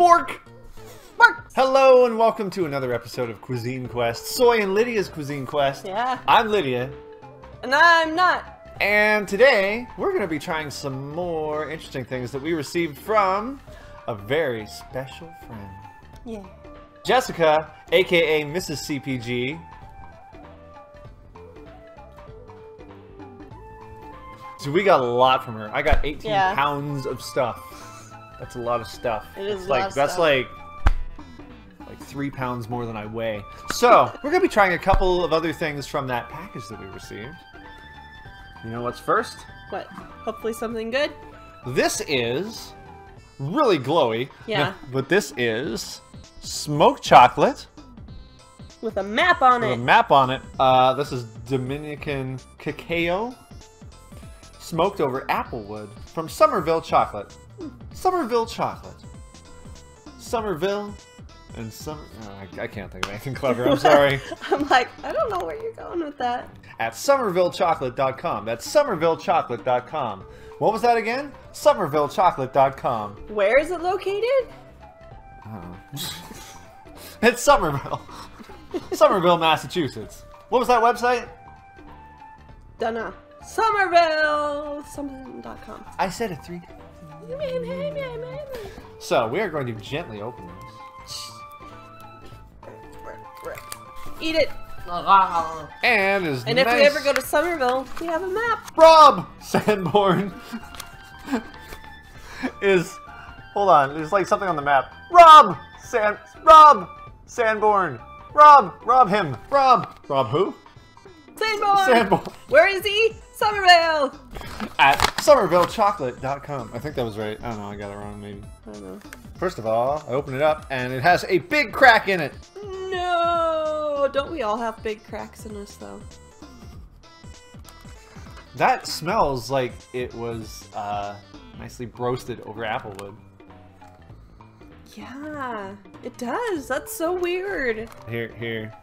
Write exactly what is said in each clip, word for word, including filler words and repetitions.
Bork! Bork! Hello and welcome to another episode of Cuisine Quest. Soy and Lydia's Cuisine Quest. Yeah. I'm Lydia. And I'm not. And today, we're going to be trying some more interesting things that we received from a very special friend. Yeah. Jessica, aka Missus C P G. So we got a lot from her. I got eighteen yeah. pounds of stuff. That's a lot of stuff. It is it's a like lot of that's stuff. like like three pounds more than I weigh. So we're gonna be trying a couple of other things from that package that we received. You know what's first? What? Hopefully something good? This is really glowy. Yeah. No, but this is smoked chocolate With a map on with it. a map on it. Uh, this is Dominican cacao. Smoked over applewood from Somerville Chocolate. Somerville Chocolate. Somerville and Summer... Oh, I, I can't think of anything clever. I'm sorry. I'm like, I don't know where you're going with that. At somerville chocolate dot com. That's somerville chocolate dot com. What was that again? somerville chocolate dot com. Where is it located? I don't know. It's Somerville. Somerville, Massachusetts. What was that website? Dunno. Somerville something dot com. I said it three times. So, we are going to gently open this. Eat it. And is And if nice. we ever go to Somerville, we have a map. Rob Sanborn is... Hold on, there's like something on the map. Rob! San... Rob! Sanborn! Rob! Rob him! Rob! Rob who? Sanborn. Sanborn! Where is he? Somerville. At somerville chocolate dot com. I think that was right. I don't know, I got it wrong maybe. I don't know. First of all, I open it up and it has a big crack in it. No. Don't we all have big cracks in us though? That smells like it was uh, nicely roasted over applewood. Yeah, it does. That's so weird. Here, here.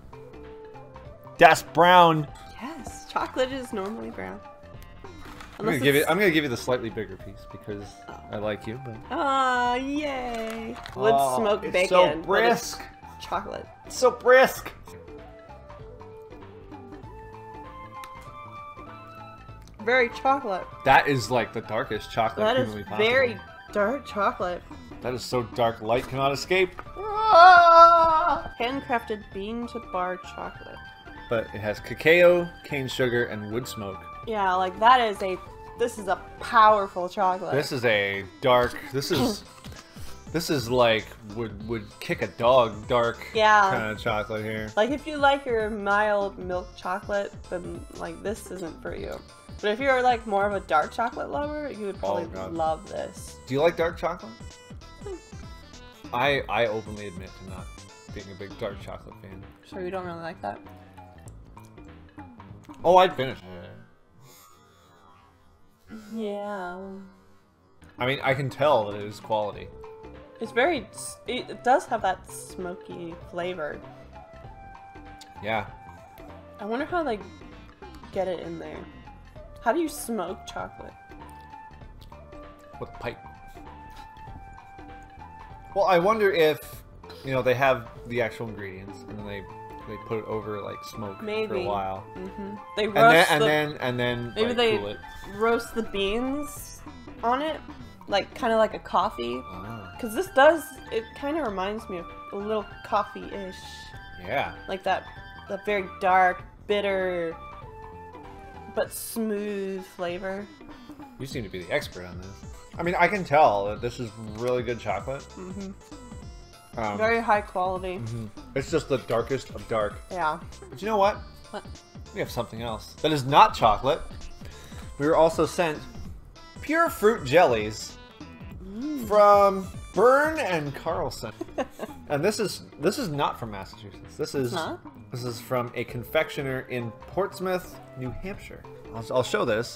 Das brown. Yes, chocolate is normally brown. I'm gonna give it. I'm gonna give you the slightly bigger piece because Oh. I like you. But Ah, yay! Wood Oh, smoked it's bacon. so but it's brisk. chocolate. It's so brisk. Very chocolate. That is like the darkest chocolate That is humanly possible. very dark chocolate. That is so dark, light cannot escape. Ah! Handcrafted bean to bar chocolate. But it has cacao, cane sugar, and wood smoke. Yeah, like that is a. This is a powerful chocolate. This is a dark. This is. This is like would would kick a dog dark Yeah. kind of chocolate here. Like if you like your mild milk chocolate, then like this isn't for you. But if you're like more of a dark chocolate lover, you would probably Oh, God. love this. Do you like dark chocolate? I I openly admit to not being a big dark chocolate fan. Sure, you don't really like that. Oh, I'd finish it. Yeah. I mean, I can tell that it is quality. It's very. It, it does have that smoky flavor. Yeah. I wonder how they get it in there. How do you smoke chocolate? With pipe. Well, I wonder if, you know, they have the actual ingredients and then they they put it over like smoke for Maybe. a while. Mm-hmm. They roast And then and the, then and then maybe like, they cool it. roast the beans on it, like kind of like a coffee. Oh, Cause this does. It kind of reminds me of a little coffee-ish, yeah. like that, that very dark, bitter, but smooth flavor. You seem to be the expert on this. I mean, I can tell that this is really good chocolate. Mm-hmm. Um, Very high quality. mhm. It's just the darkest of dark. Yeah. But you know what? What? We have something else that is not chocolate. We were also sent pure fruit jellies Mm. from Byrne and Carlson. And this is this is not from Massachusetts. This is It's not? this is from a confectioner in Portsmouth, New Hampshire. I'll, I'll show this.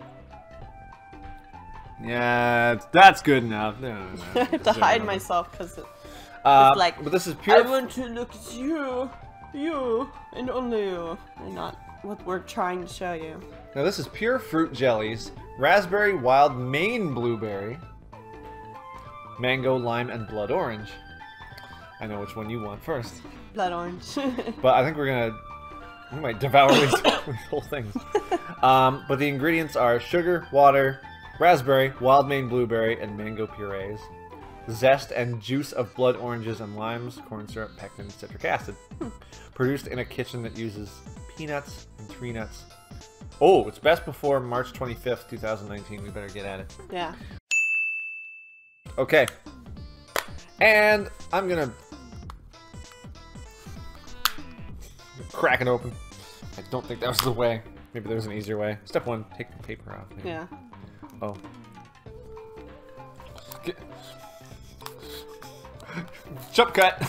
Yeah, that's good enough. No, no, no, I have to Zoom hide out. myself because it, Uh, it's like, but this is I pure. want to look at you, you, and only you, and not what we're trying to show you. Now this is pure fruit jellies, raspberry, wild Maine blueberry, mango, lime, and blood orange. I know which one you want first. Blood orange. But I think we're gonna... We might devour these, these whole things. Um, but the ingredients are sugar, water, raspberry, wild Maine blueberry, and mango purees. Zest and juice of blood oranges and limes, corn syrup, pectin, citric acid. Produced in a kitchen that uses peanuts and tree nuts. Oh, it's best before March twenty-fifth, two thousand nineteen. We better get at it. Yeah. Okay. And I'm gonna crack it open. I don't think that was the way. Maybe there's an easier way. Step one, take the paper off. Maybe. Yeah. Oh. Get... Jump cut!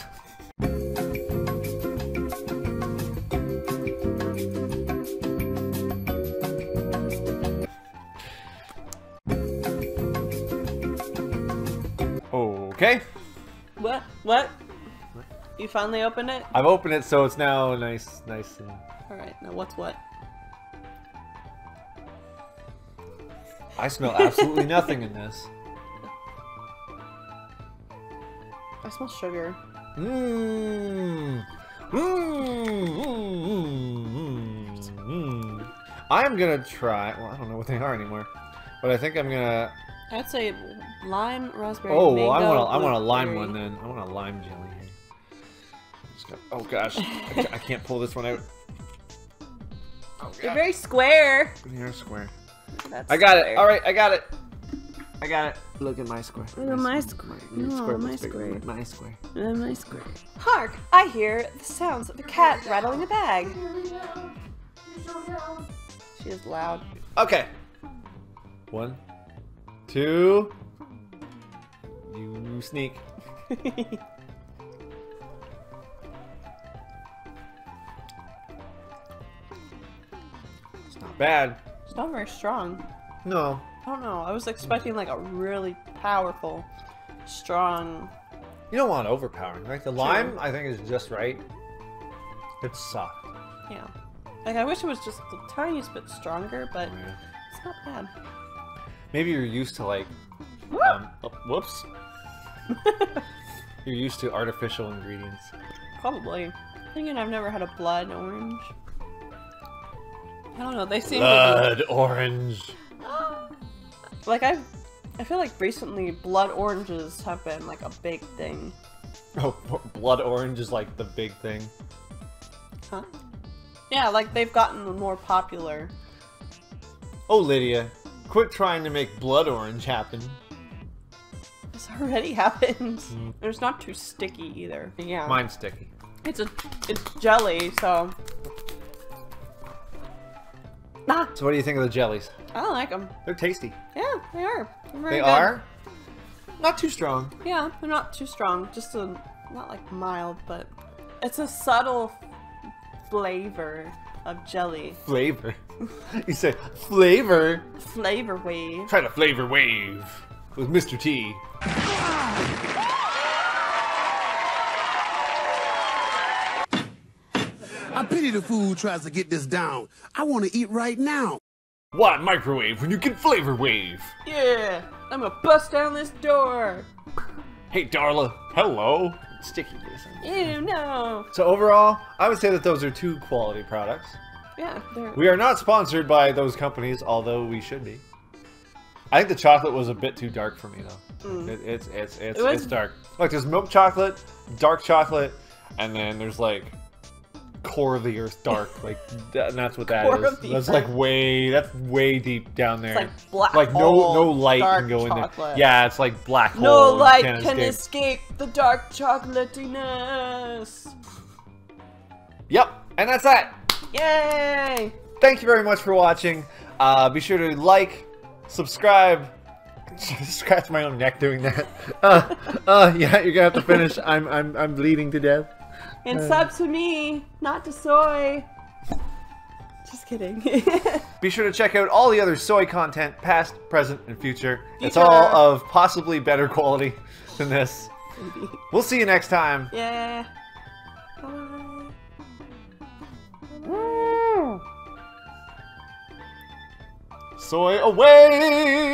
Okay. What? What? You finally opened it? I've opened it, so it's now nice, nice and... Alright, now what's what? I smell absolutely nothing in this. I smell sugar. Mmm. Mmm. Mmm. Mmm. I'm gonna try... Well, I don't know what they are anymore. But I think I'm gonna... I'd say lime, raspberry, Oh, mango, I want a, I want a lime blueberry. one then. I want a lime jelly here. Just got, oh gosh, I, ca- I can't pull this one out. Oh, They're God. very square. They're square. That's I got square. it. All right, I got it. I got it. Look at my square. Look at my square. your No, square my looks bigger square. than My square. Uh, my square. Hark! I hear the sounds of a cat rattling a bag. She is loud. Okay. One, two. You sneak. It's not bad. It's not very strong. No. I don't know. I was expecting like a really powerful, strong. You don't want overpowering. Like the lime, I think is just right. It's soft. Yeah. Like I wish it was just the tiniest bit stronger, but Oh, yeah. it's not bad. Maybe you're used to like, um, oh, whoops. You're used to artificial ingredients. Probably. Thinking I've never had a blood orange. I don't know. They seem Blood orange. to be like I. I feel like recently blood oranges have been like a big thing. Oh, blood orange is like the big thing. Huh? Yeah, like they've gotten more popular. Oh, Lydia, quit trying to make blood orange happen. It's already happened. Mm. It's not too sticky either. Yeah. Mine's sticky. It's a it's jelly, so. Ah, So what do you think of the jellies? I don't like them. They're tasty. Yeah, they are. They're very They good. are? Not too strong. Yeah, they're not too strong. Just a not like mild, but it's a subtle flavor of jelly. Flavor. You say flavor. Flavor wave. Try to flavor wave with Mister T. I pity the fool who tries to get this down. I want to eat right now. Why microwave when you can flavor wave? Yeah, I'm gonna bust down this door. Hey, Darla. Hello. Sticky this. Ew, no. So overall, I would say that those are two quality products. Yeah, they're. We are not sponsored by those companies, although we should be. I think the chocolate was a bit too dark for me, though. Mm. It, it's it's it's It was- it's dark. Like there's milk chocolate, dark chocolate, and then there's like core of the earth dark. Like that, and that's what that Core is. of the That's earth. like way that's way deep down there. like black Like no hole, no light dark can go in there. chocolate. Yeah, it's like black hole. No and light can't can escape. escape the dark chocolatiness. Yep, and that's that. Yay! Thank you very much for watching. Uh, be sure to like, subscribe. Scratch my own neck doing that. Uh, uh, yeah, you're gonna have to finish. I'm, I'm, I'm bleeding to death. And sub to me, not to soy. Just kidding. Be sure to check out all the other soy content, past, present, and future. It's Future. all of possibly better quality than this. We'll see you next time. Yeah. Bye. Soy away!